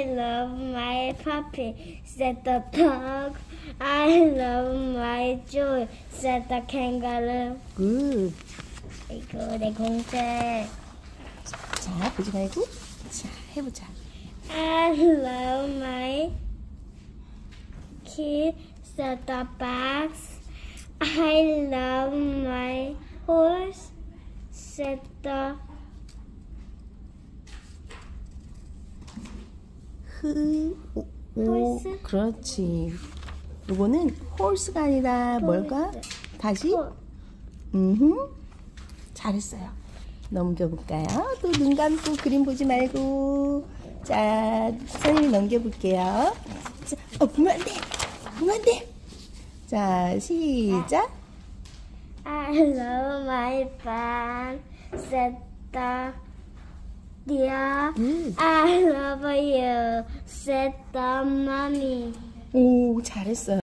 love my puppy, said the dog. I love my joy, said the kangaroo. 굿. 이거 내 공책. 자, 보지 말고. 자, 해보자. I love my kid, said the fox. I love my horse, said the horse. 그렇지. 이거는 horse가 아니라 뭘까? 다시? 잘했어요. 넘겨볼까요? 또 눈 감고 그림 보지 말고. 자, 선생님이 넘겨볼게요. 자, 보면 안 돼! 보면 안 돼! 자, 시작! I love my farm, said the deer. I love you, said the mommy. 오, 잘했어요.